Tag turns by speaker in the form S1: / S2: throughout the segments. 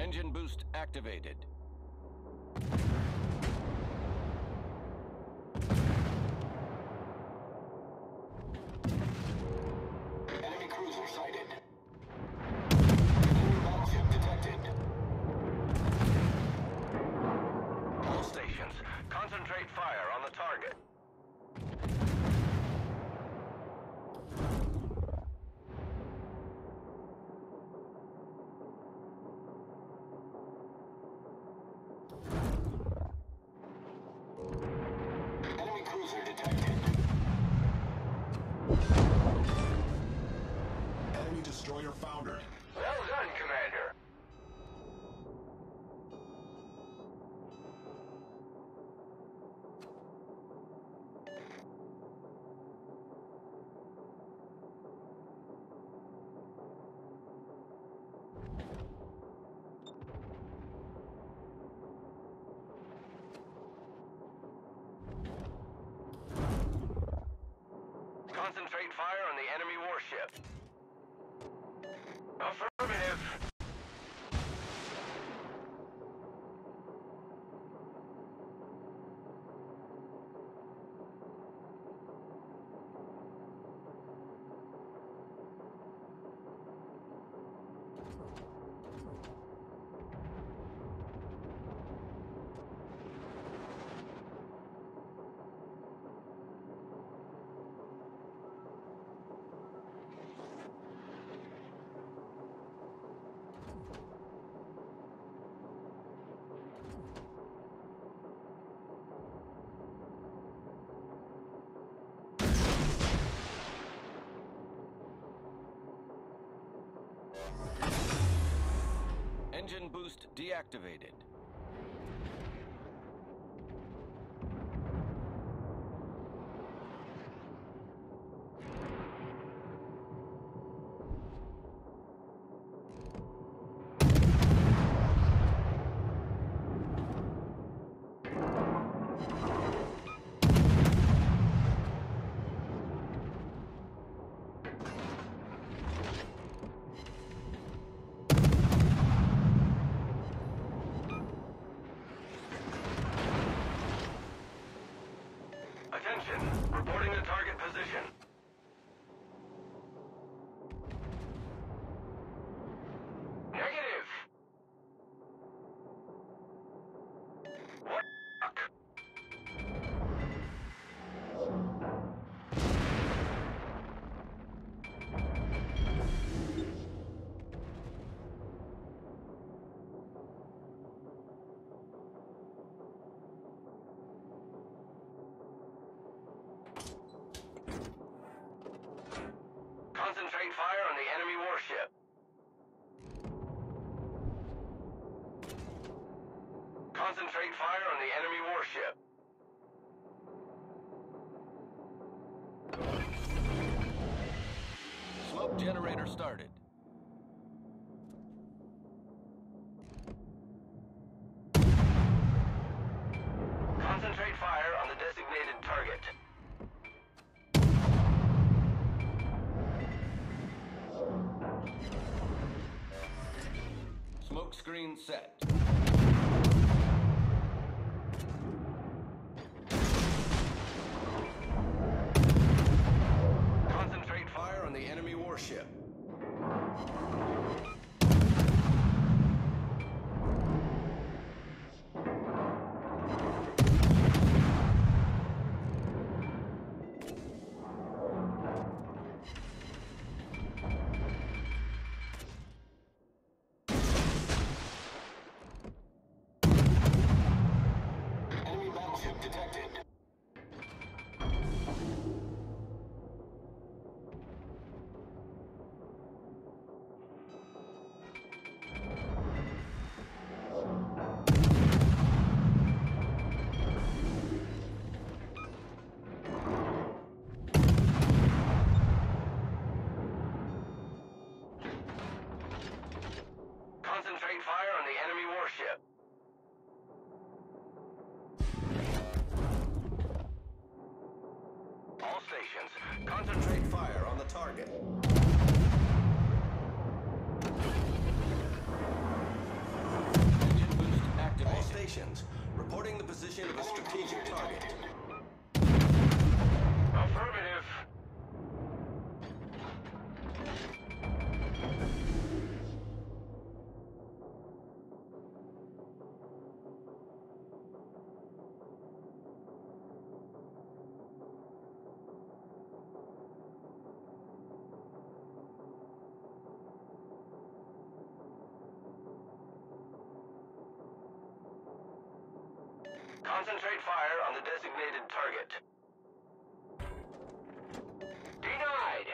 S1: Engine boost activated.
S2: Enemy cruiser sighted. Enemy battleship detected.
S3: All stations, concentrate fire on the target.
S2: Enemy cruiser detected.
S4: Enemy destroyer foundered.
S3: Well done, Commander. Concentrate fire on the enemy warship. Affirmative.
S1: Engine boost deactivated.
S3: Attention, reporting the target position. Negative. What? Concentrate fire on the enemy warship. Concentrate fire on the enemy warship.
S1: Smoke generator started.
S3: Concentrate fire on the designated target.
S1: Smoke screen set. Concentrate fire on the enemy warship.
S2: Enemy battleship detected.
S3: Concentrate fire on the enemy warship. All stations, concentrate fire on the target.
S1: reporting the position of a strategic target.
S3: Affirmative. Concentrate fire on the designated target. Denied!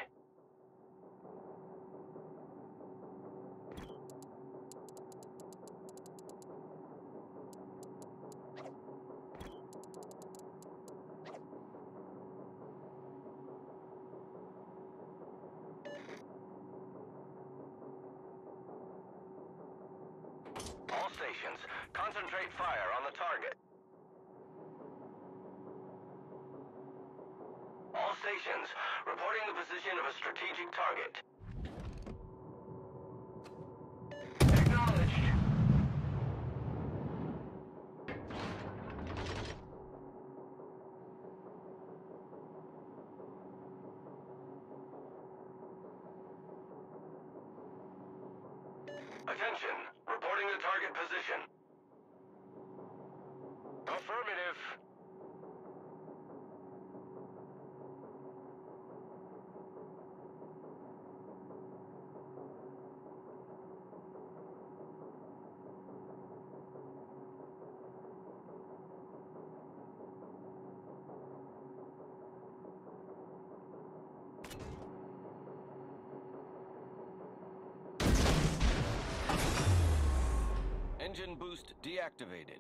S3: All stations, concentrate fire on the target. All stations, reporting the position of a strategic target. Acknowledged. Attention, reporting the target position. Affirmative.
S1: Engine boost deactivated.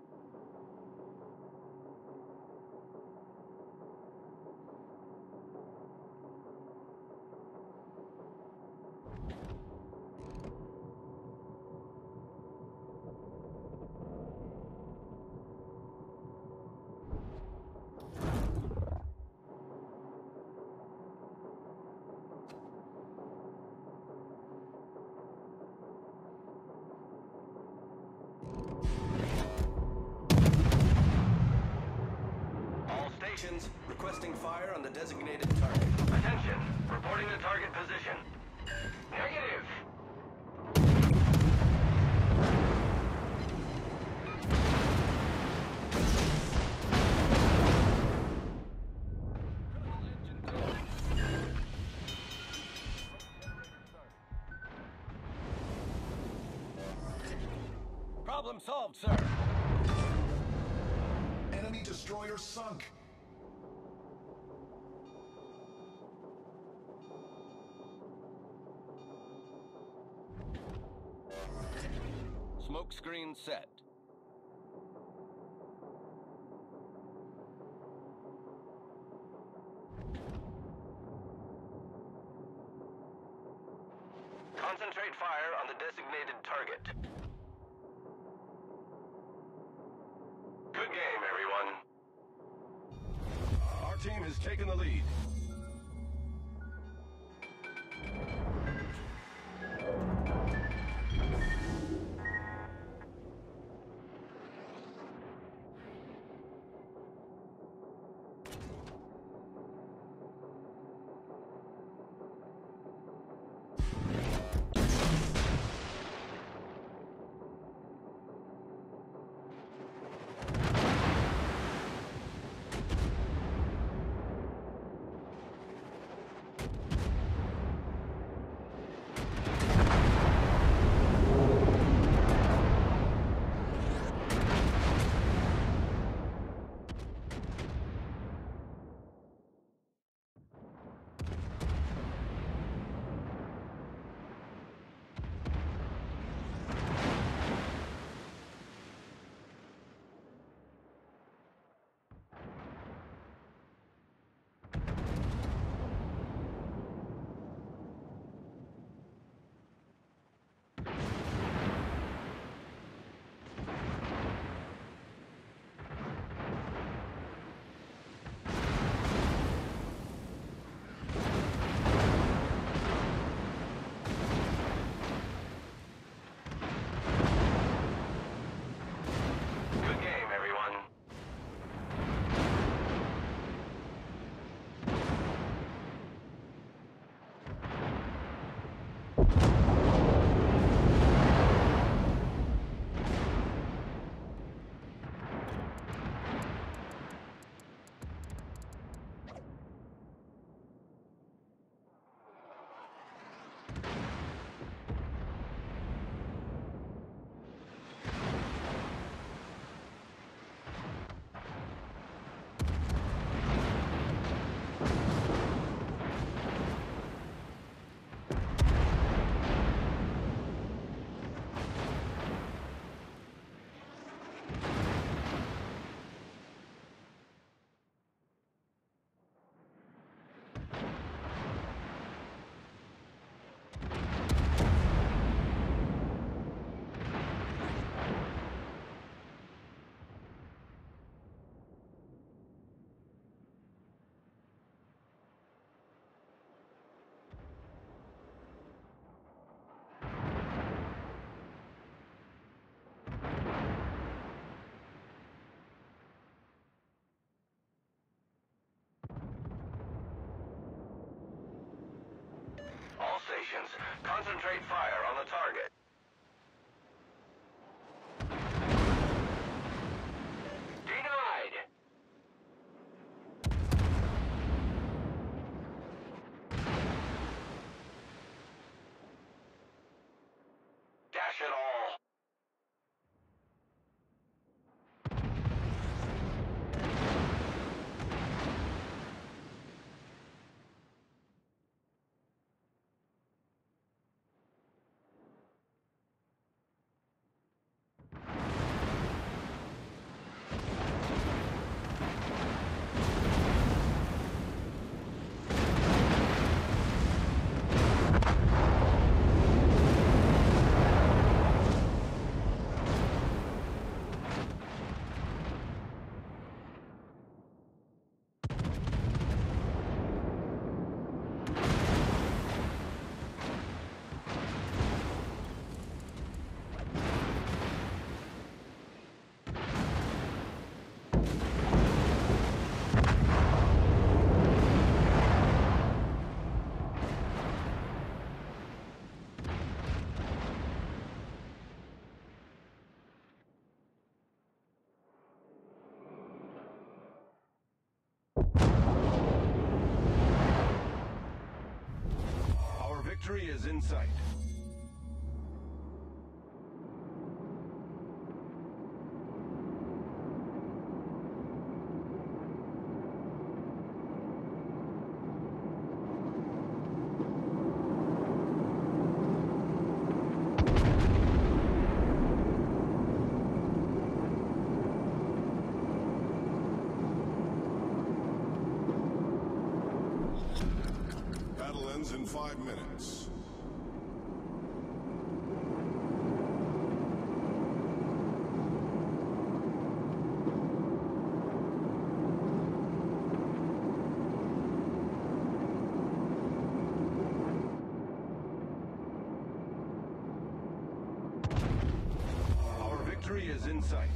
S1: Requesting fire on the designated target.
S3: Attention, reporting the target position. Negative.
S1: Problem solved, sir.
S4: Enemy destroyer sunk.
S1: Smoke screen set.
S3: Concentrate fire on the designated target. Good game, everyone.
S1: Our team has taken the lead.
S3: Concentrate fire on the target. Denied! Dash it all!
S1: Our victory is in sight.
S4: Battle ends in 5 minutes.
S1: Our victory is in sight.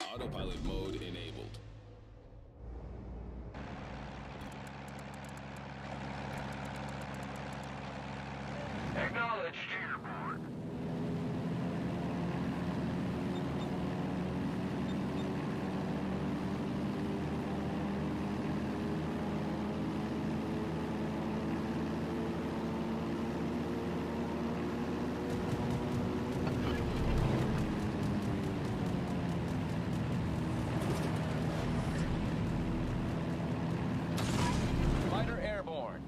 S5: Autopilot mode enabled.
S3: Acknowledged. Airborne.
S6: Fighter airborne.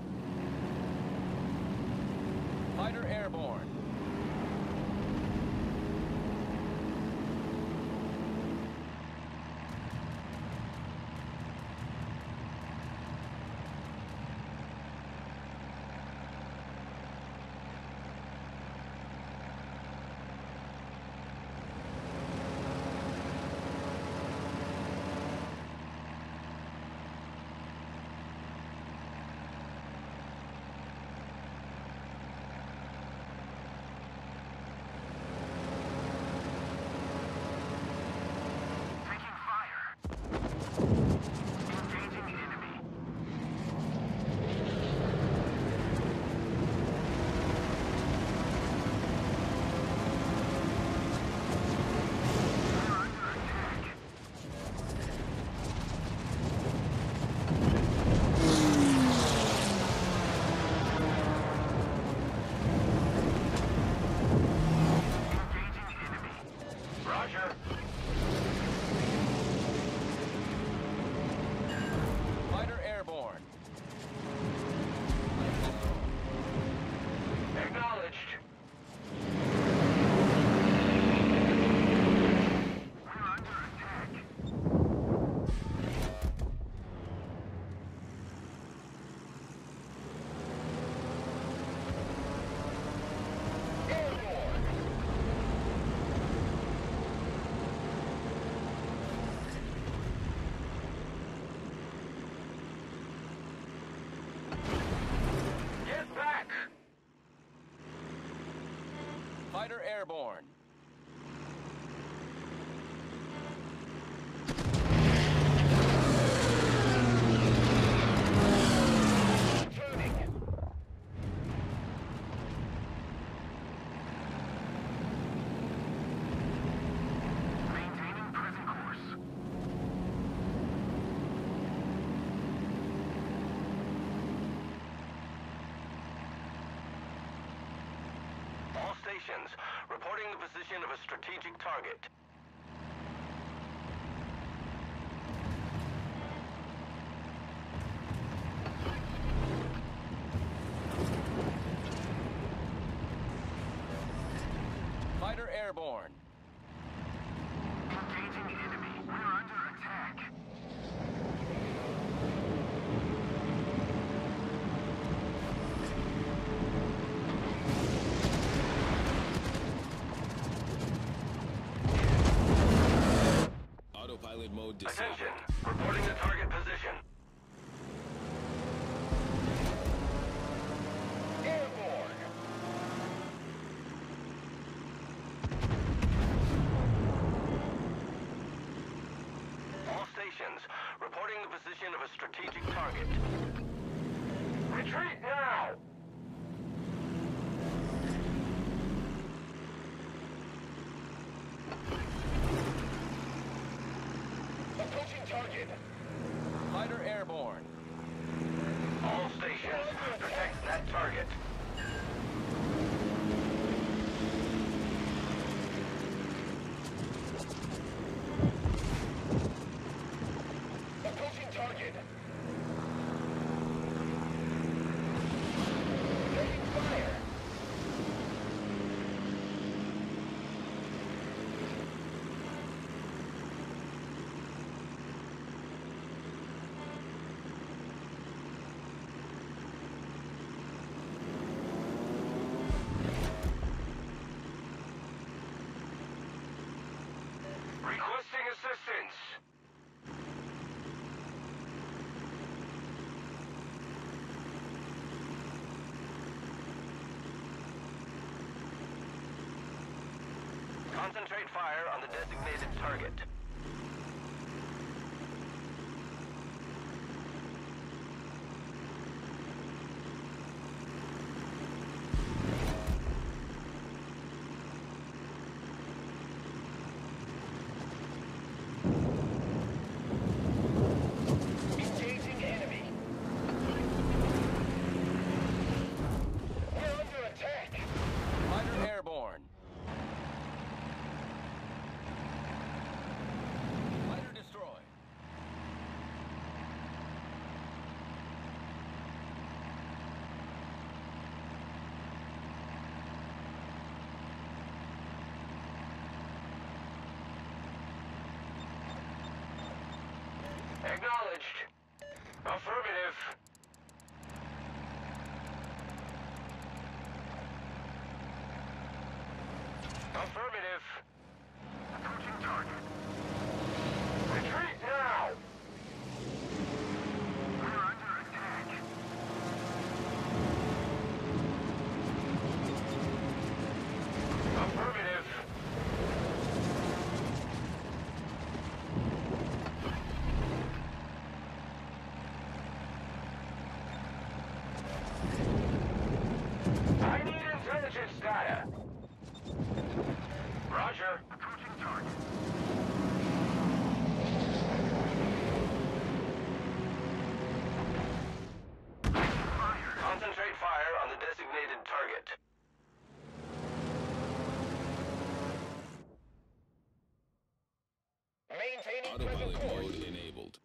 S6: Fighter airborne.
S3: Taking fire. Engaging enemy. We're under attack. Engaging enemy. Roger.
S6: Fighter airborne.
S3: Acknowledged. We're under attack. Airborne. Get back.
S6: Fighter airborne.
S3: Turning. Maintaining present course. All stations, reporting the position of a strategic target.
S6: Fighter airborne.
S3: Engaging enemy. We're under attack.
S5: Autopilot mode disabled.
S3: Attention. Reporting the target position. Airborne. All stations, reporting the position of a strategic target. Retreat now! Approaching target.
S6: Fighter airborne.
S3: All stations, protect that target. Approaching target. Taking fire. Requesting assistance. Concentrate fire on the designated target. Acknowledged. Affirmative. Affirmative. Approaching target. Retreat now! We're under attack. Affirmative. I need intelligence data. Roger. Approaching target. Concentrate fire on the designated target. Maintaining present
S5: Autopilot
S3: course.
S5: mode enabled.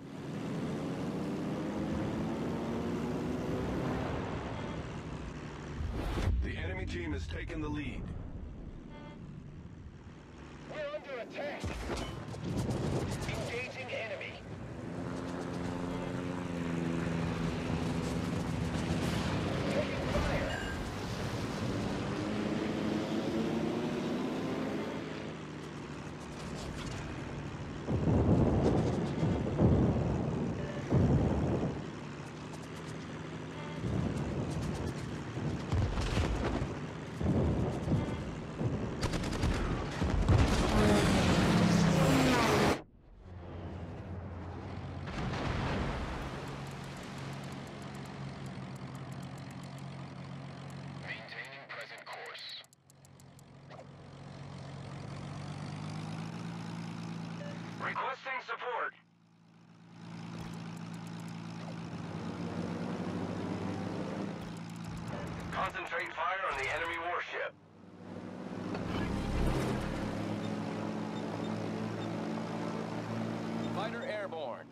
S1: The enemy team has taken the lead.
S3: We're under attack. Engaging enemy. Taking fire. Maintaining present course. Requesting support. Concentrate fire on the enemy warship.
S6: Fighter airborne.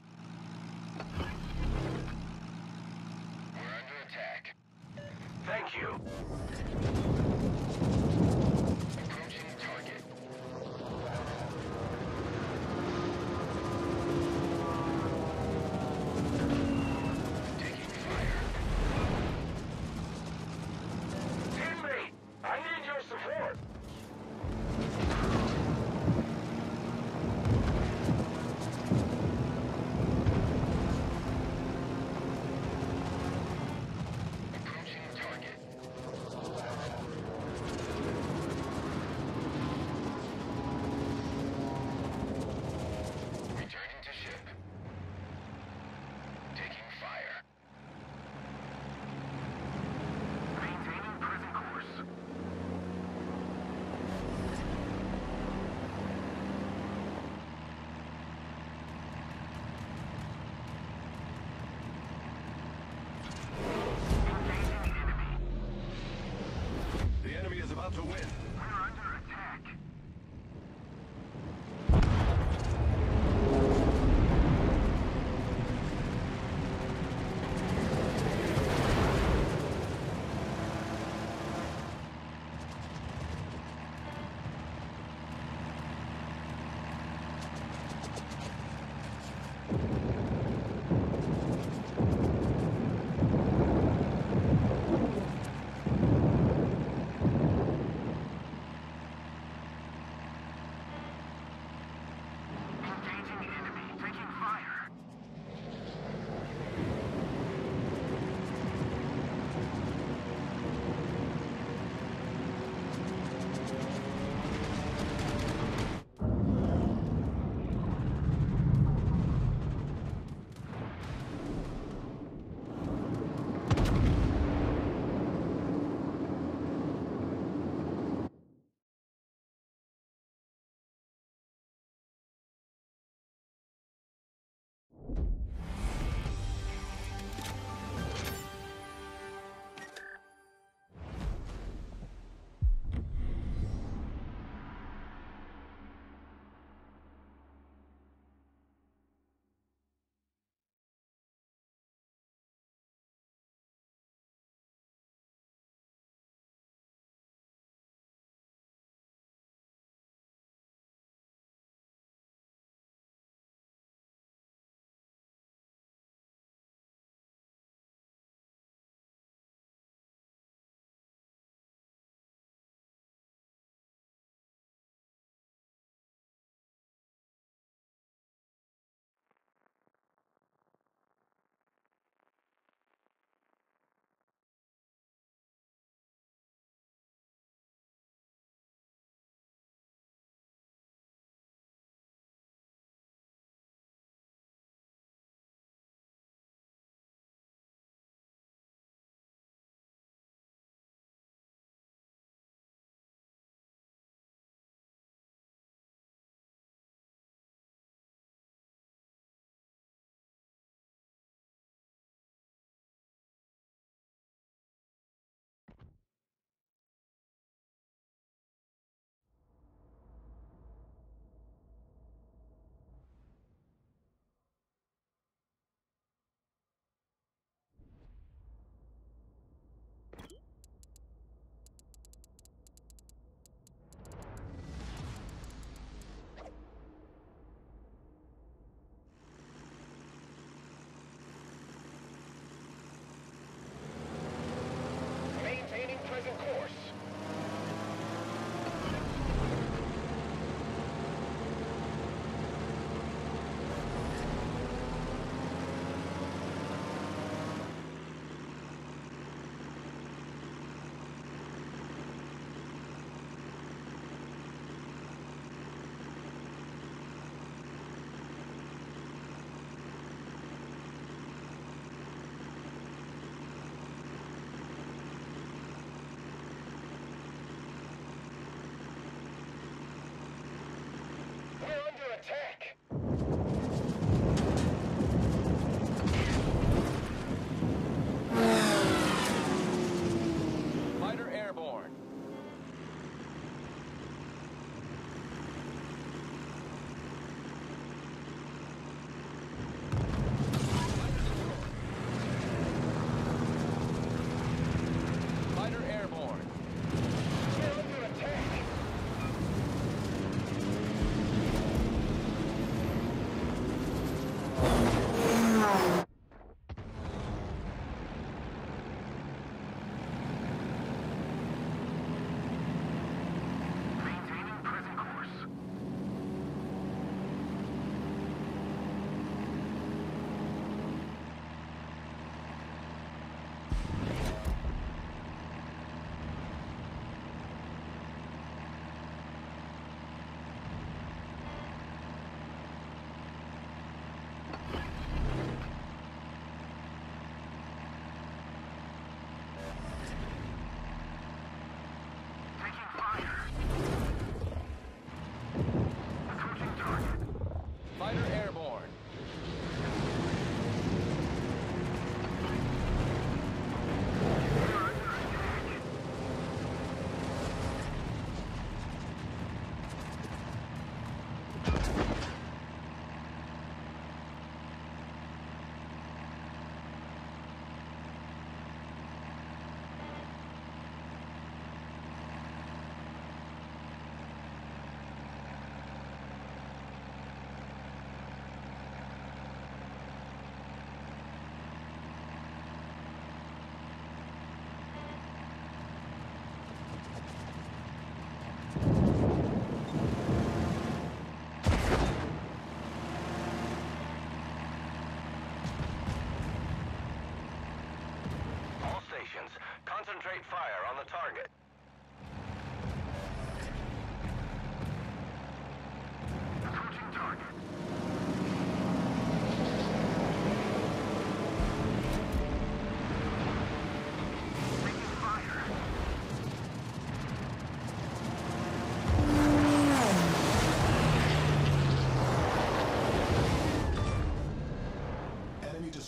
S3: We're under attack. Thank you. Approaching target. Taking fire.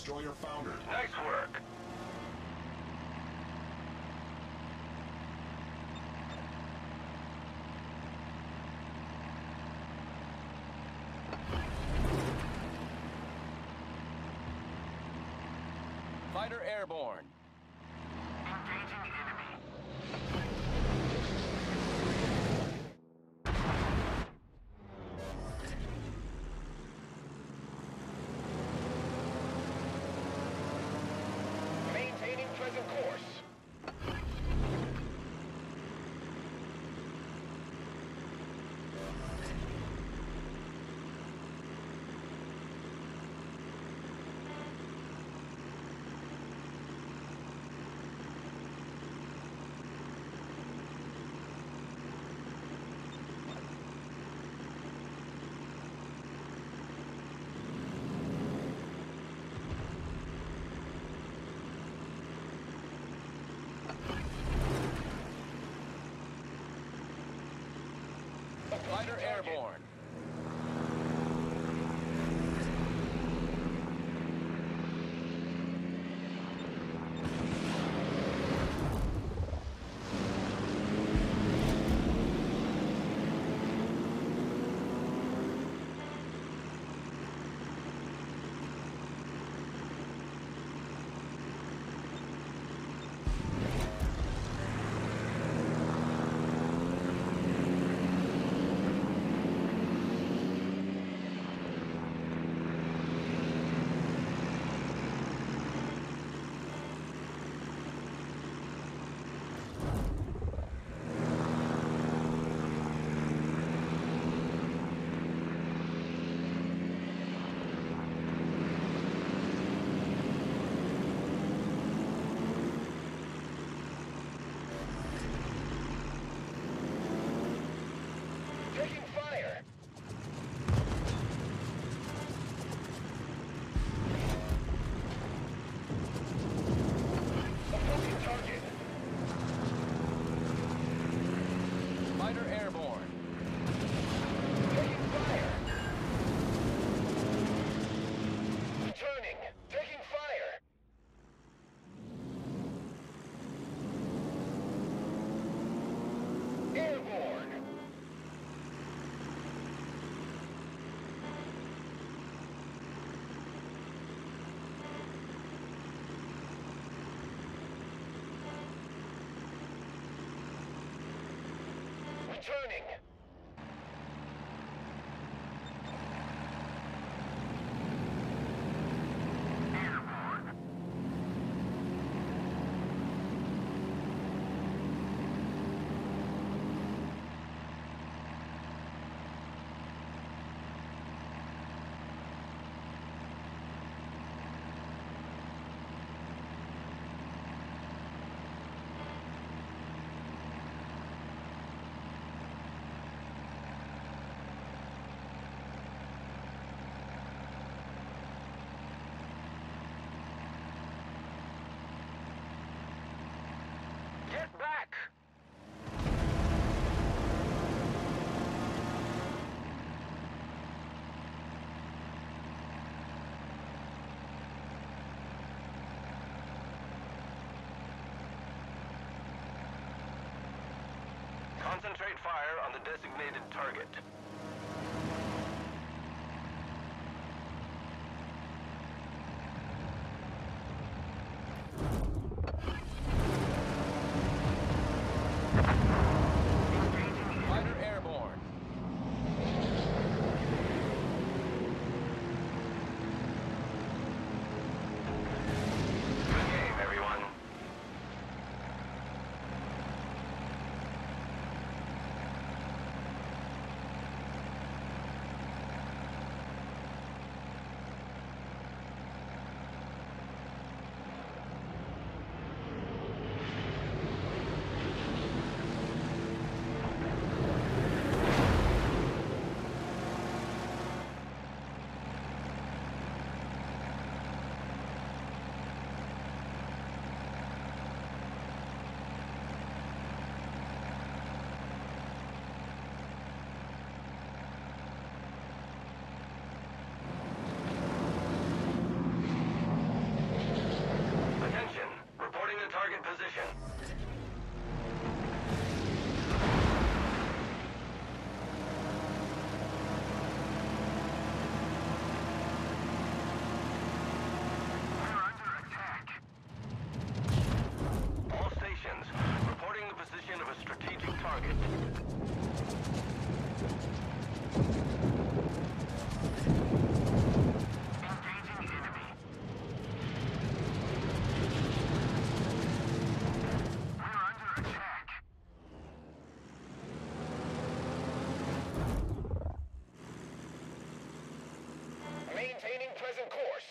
S4: destroyer foundered.
S3: Nice work.
S6: Fighter airborne.
S3: Engaging enemy. Maintaining present course.
S6: Fighter airborne.
S3: Taking fire. Approaching target.
S6: Fighter airborne.
S3: Taking fire. Returning. Taking fire. Airborne. Returning. Airborne. Get back! Concentrate fire on the designated target.
S6: Fighter airborne.
S3: Good game, everyone. Maintaining present course.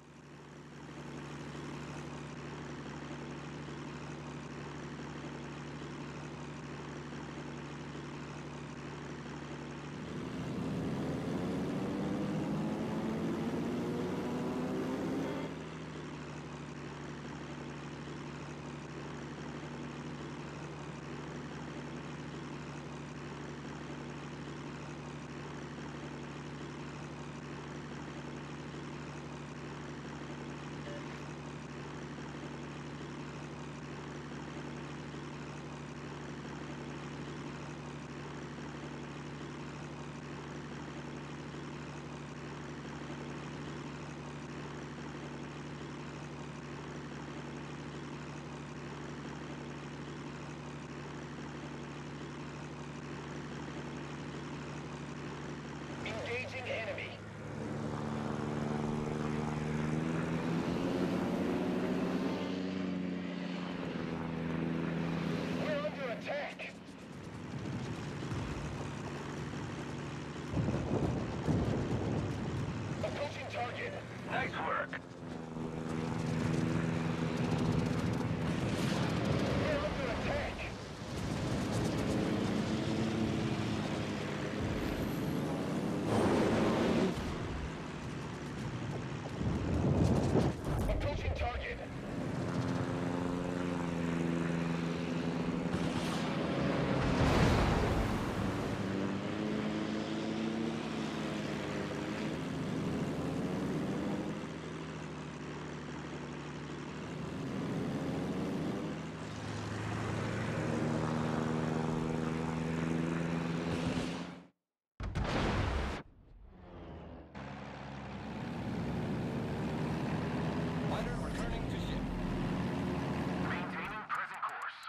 S3: Engaging enemy. We're under attack. Approaching target. Nice work. We're under attack. Approaching target.
S6: Fighter returning to ship.
S3: Maintaining present course.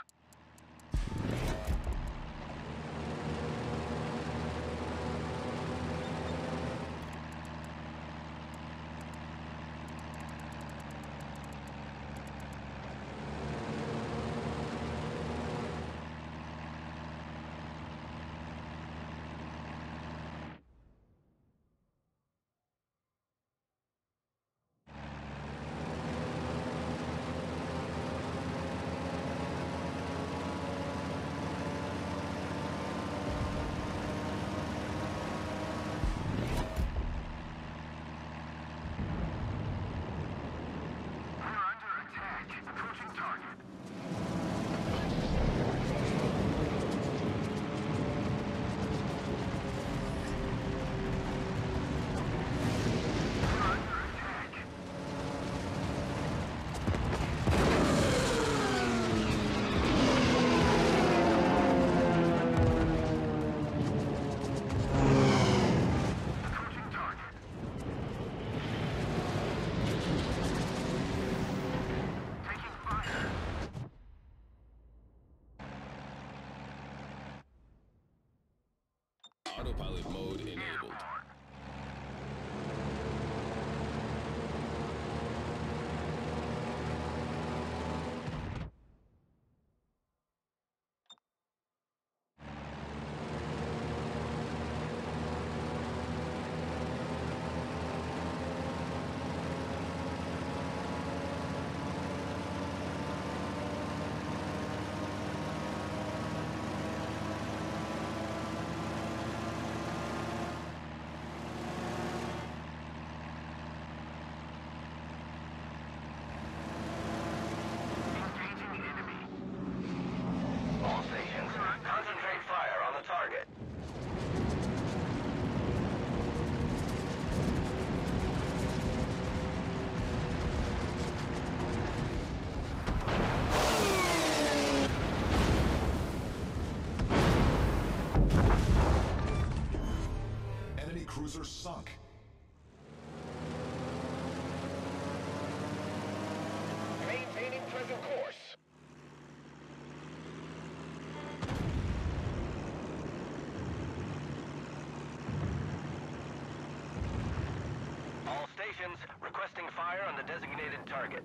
S3: We're under attack. Approaching target. We're under attack. Approaching target. Taking fire.
S5: Autopilot mode enabled. Engaging enemy. All stations, concentrate fire on the target.
S4: Enemy cruiser sunk.
S3: Maintaining present course. All stations requesting fire on the designated target.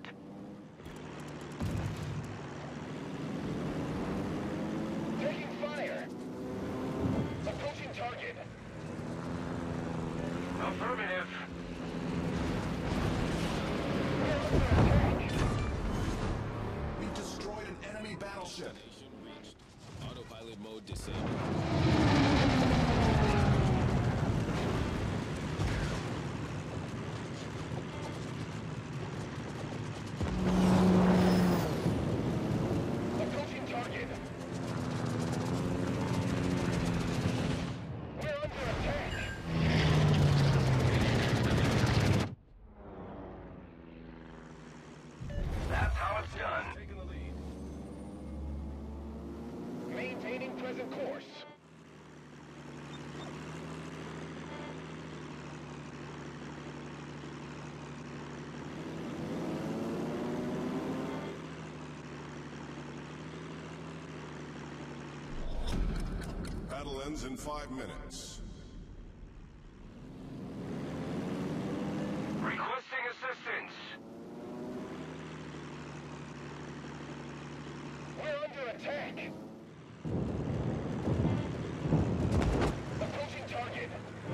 S3: Taking fire. Approaching target. Affirmative.
S4: We destroyed an enemy battleship.
S5: Destination reached. Autopilot mode disabled.
S3: Approaching target. We're under attack. That's how it's done.
S1: Taking the lead.
S3: Maintaining present course.
S4: Battle ends in 5 minutes.
S3: Requesting assistance. We're under attack. Approaching target.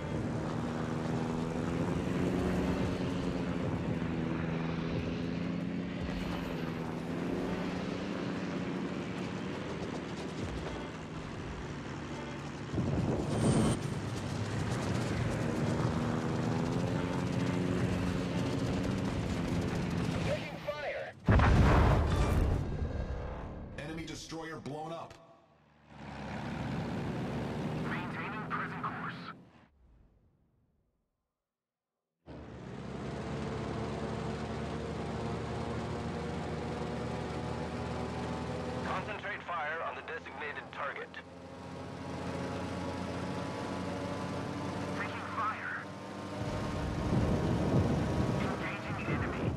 S3: Taking fire.
S4: Enemy destroyer blown up.
S3: Maintaining present course. Concentrate fire on the designated target. Taking fire. Engaging enemy.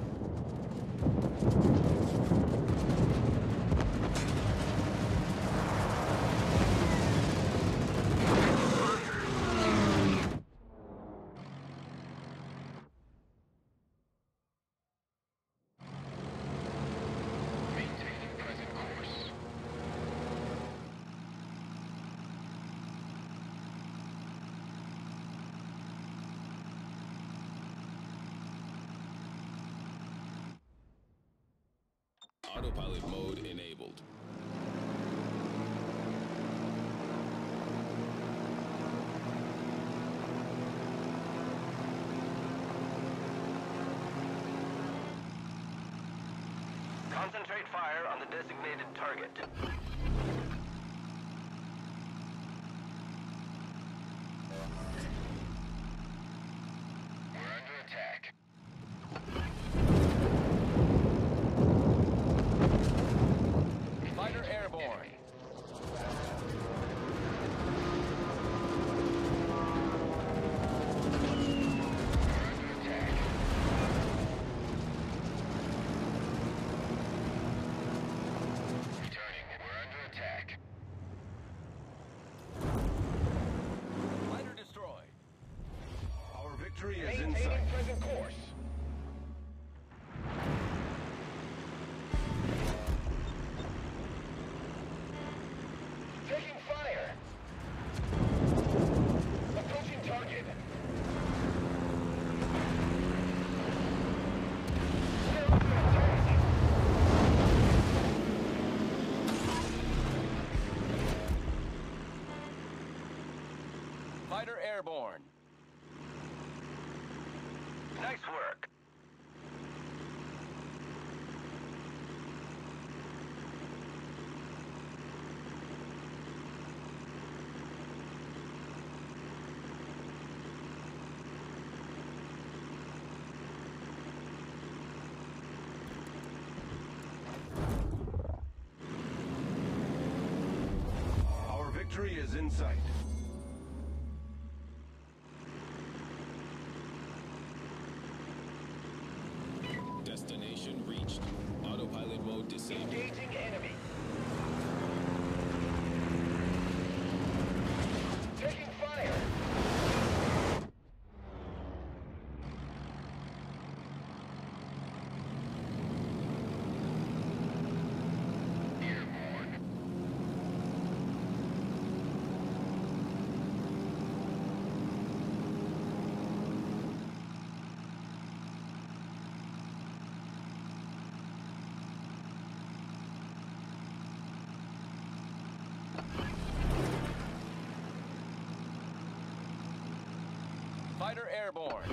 S3: Maintaining present course.
S5: Autopilot mode enabled.
S3: Concentrate fire on the designated target. We're under attack. Fighter airborne. We're under attack. Returning. We're under attack.
S6: Fighter destroyed.
S1: Our victory is in
S3: Maintaining
S1: sight.
S3: present course. Taking fire. Approaching target. We're under attack.
S6: Fighter airborne.
S3: Nice work.
S1: Our victory is in sight.
S5: Destination reached. Autopilot mode disabled.
S3: Engaging enemy. Taking fire. Airborne.
S6: Fighter airborne.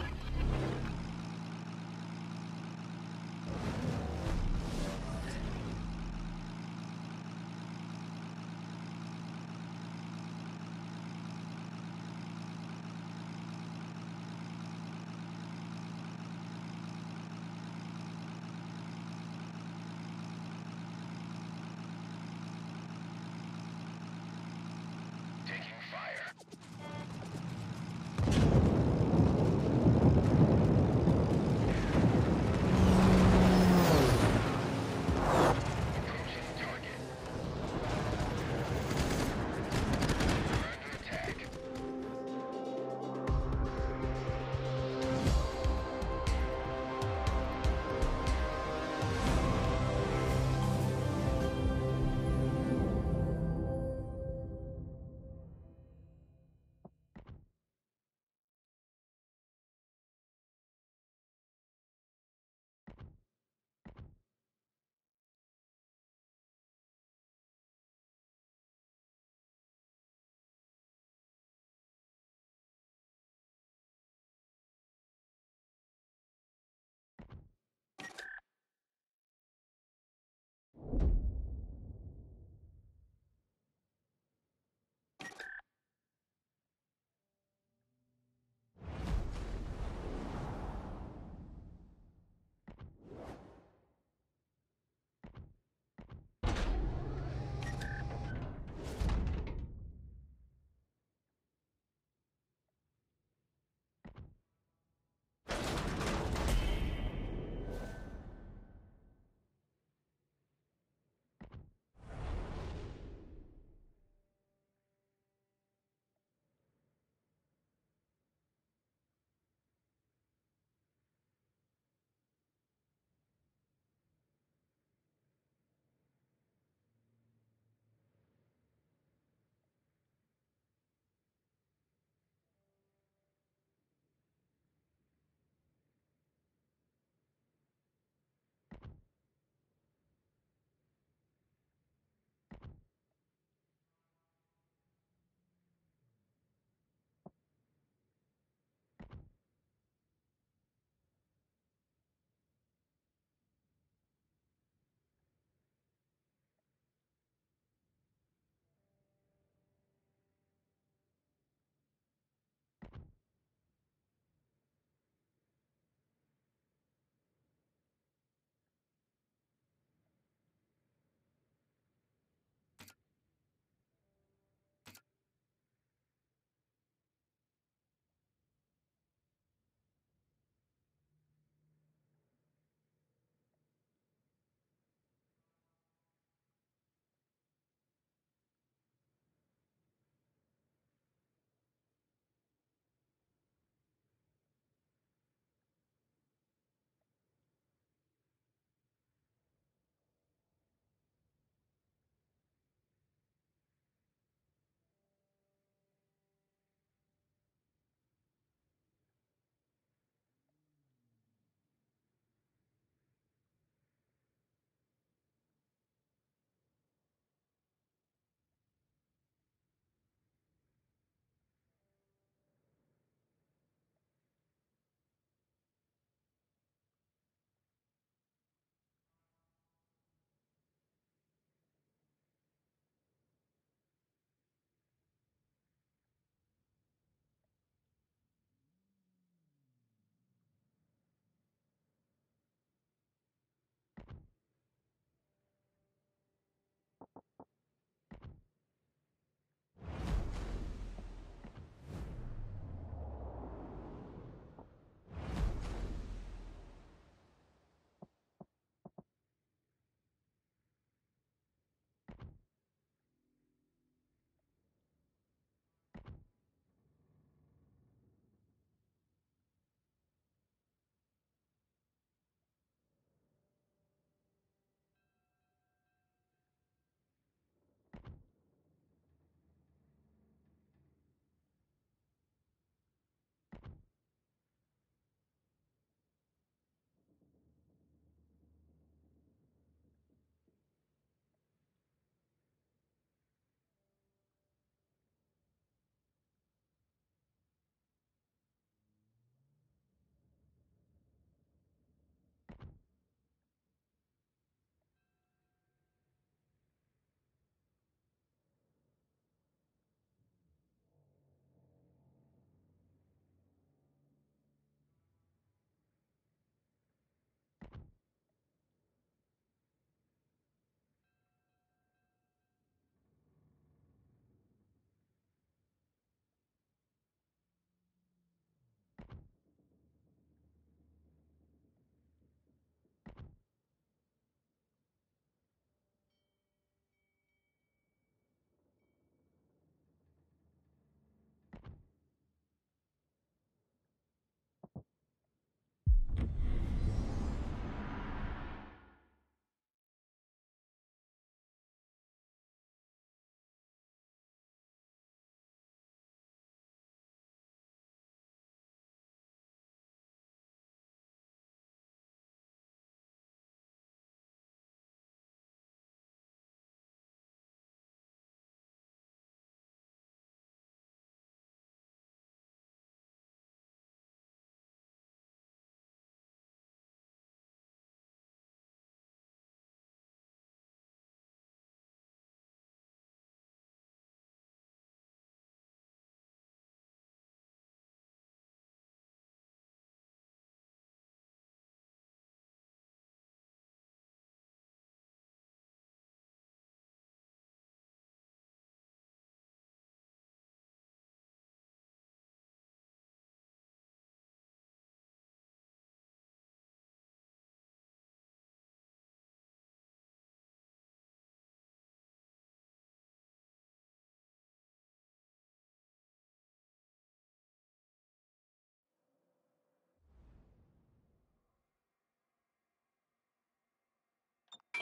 S3: Taking fire.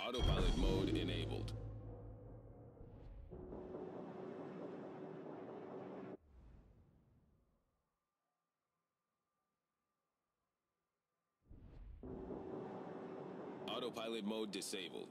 S5: Autopilot mode enabled. Autopilot mode disabled.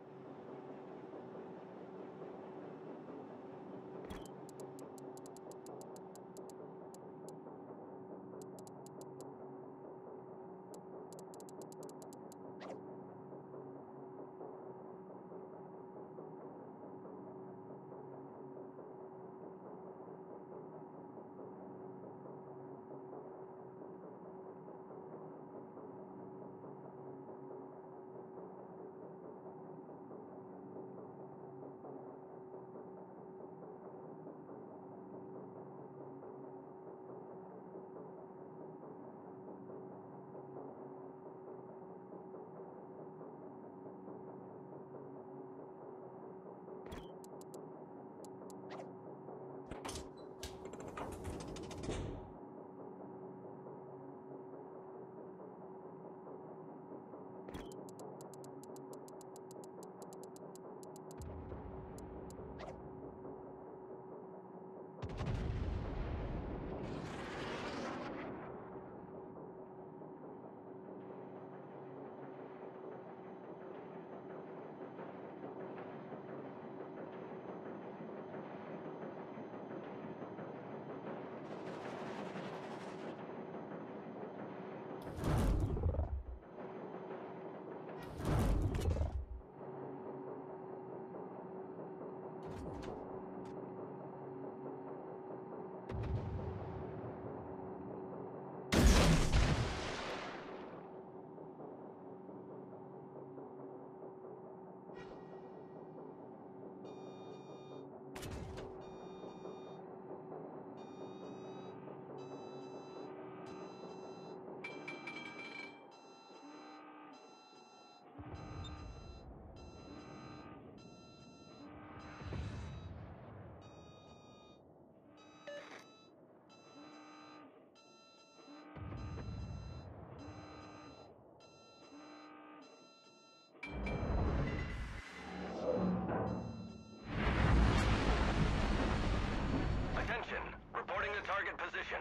S3: Attention, reporting the target position.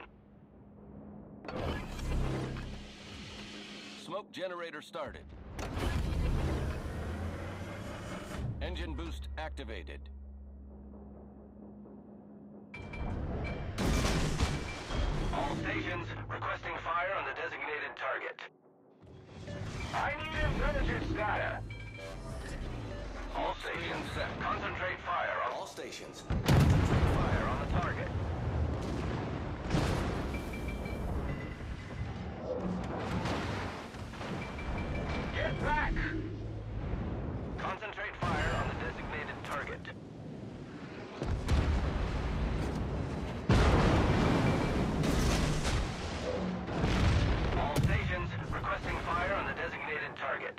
S6: Smoke generator started. Engine boost activated.
S3: All stations requesting fire on the designated target. I need intelligence data. All stations set. Concentrate fire on all stations. Concentrate fire on the target. Get back! Concentrate fire on the designated target. All stations requesting fire on the designated target.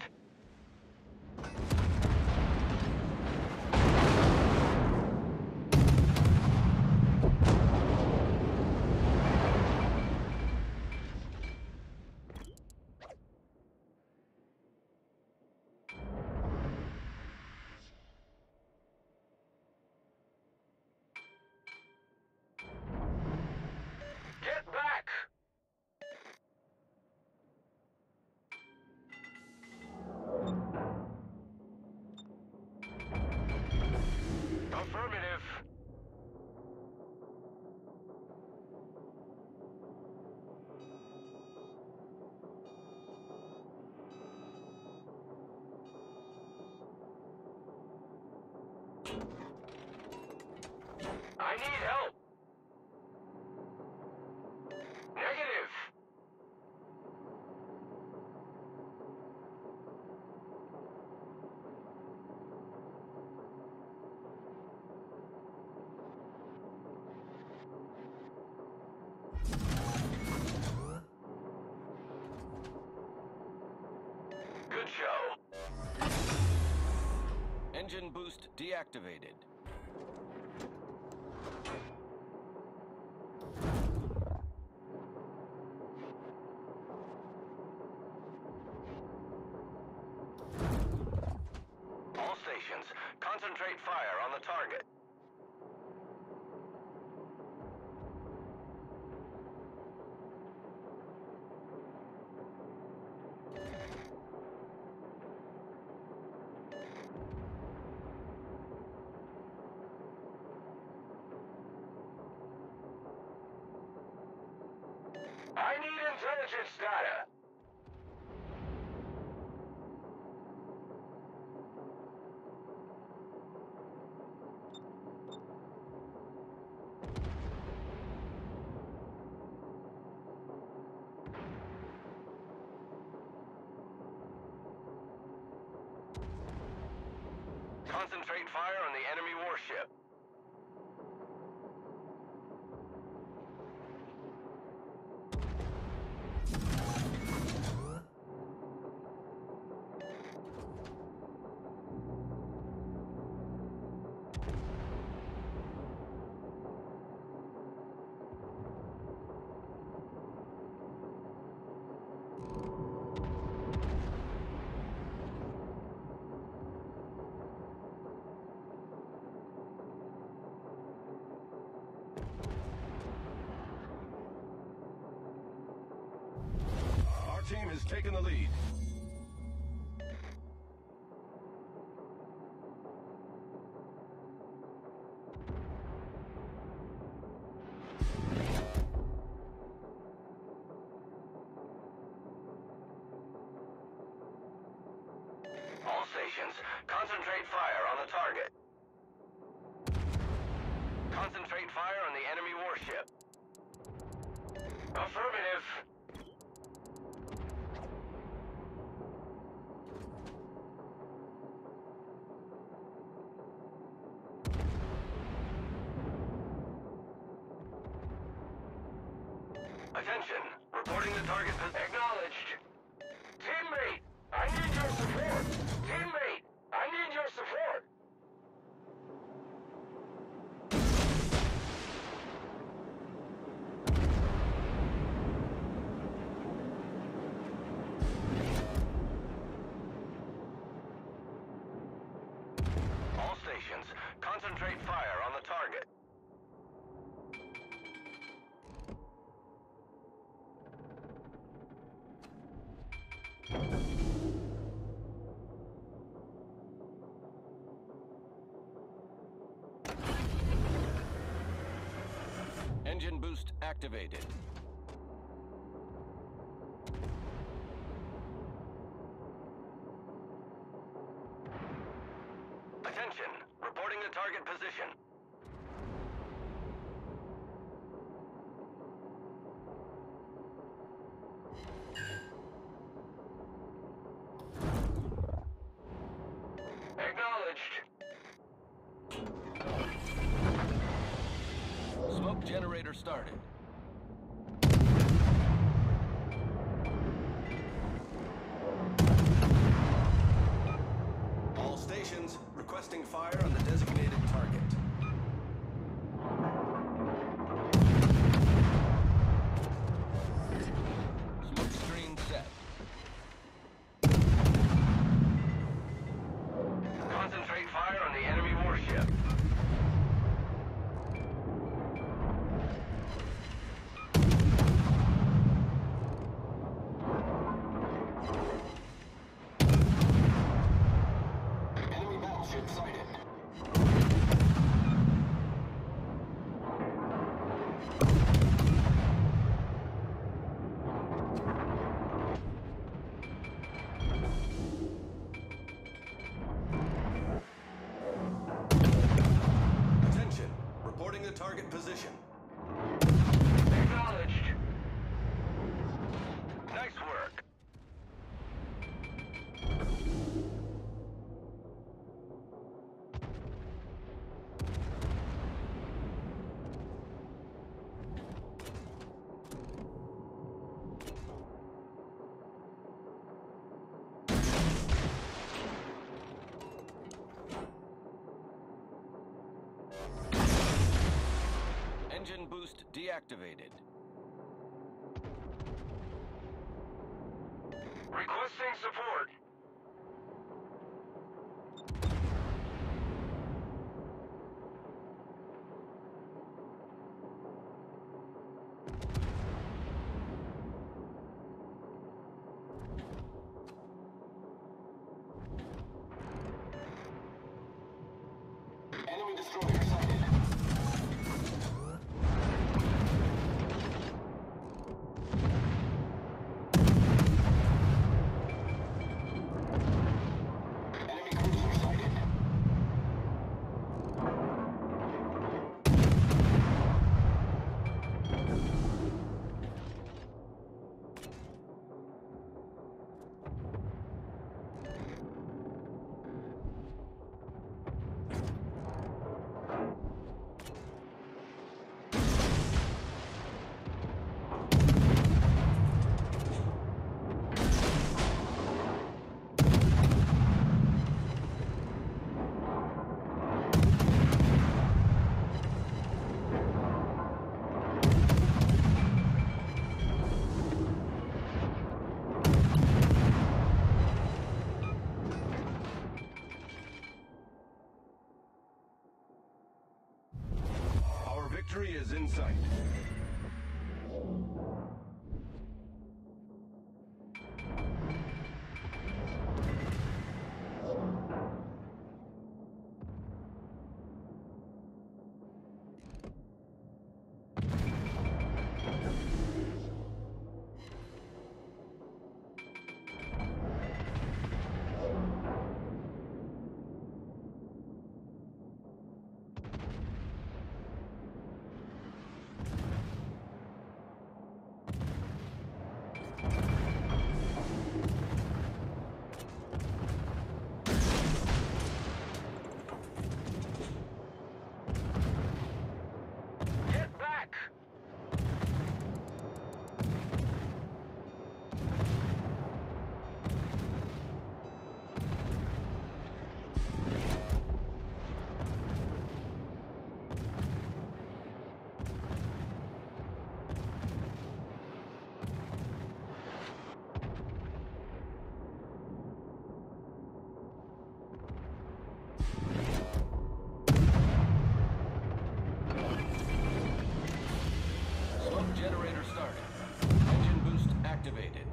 S3: Get back! Affirmative. I need help. Negative. Good show.
S6: Engine boost deactivated.
S3: Concentrate fire on the target. I need intelligence data. Concentrate fire on the enemy warship.
S1: Our team has taken the lead.
S3: All stations, concentrate fire on the target. Concentrate fire on the enemy warship. Affirmative. Attention, reporting the target. Acknowledged. Teammate, I need your support. Teammate, I need your support. All stations, concentrate fire on the target.
S6: Engine boost activated.
S3: Attention, reporting the target position. Acknowledged.
S6: Smoke generator started. All stations requesting fire on the designated target. Smoke screen set.
S3: Concentrate fire on the enemy warship.
S2: Enemy battleship sighted.
S6: Attention, reporting the target position.
S3: Acknowledged. Nice work.
S6: Engine boost deactivated.
S3: Requesting support.
S1: in sight.
S3: Get back!
S6: Smoke generator started. Engine boost activated.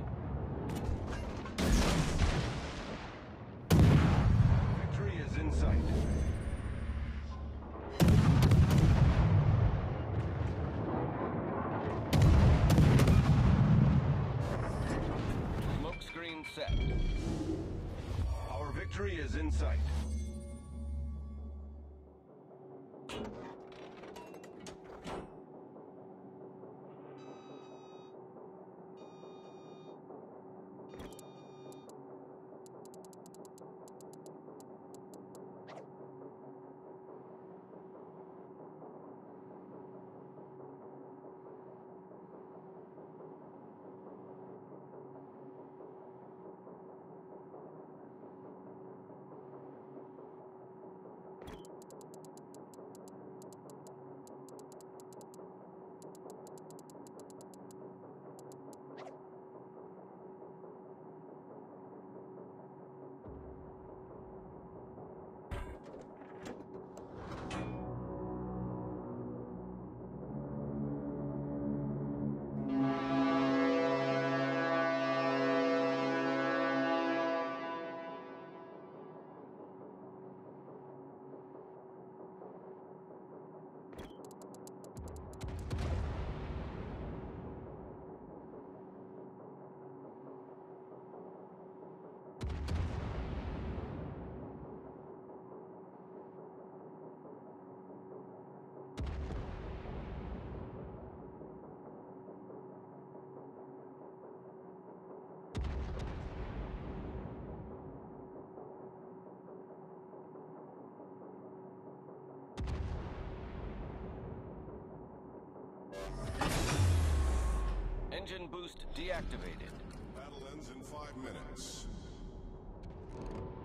S1: Victory is in sight.
S6: Smoke screen set.
S1: Our victory is in sight.
S6: Engine boost deactivated.
S4: Battle ends in 5 minutes.